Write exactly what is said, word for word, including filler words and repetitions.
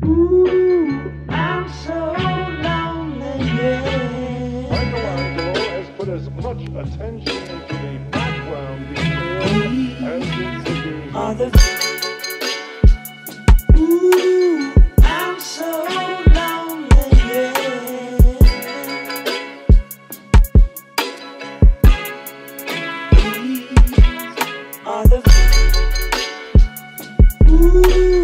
Ooh, I'm so lonely, yeah. Michelangelo has put as much attention into the background details as into the... Are the Ooh, I'm so lonely, yeah. These are the Ooh.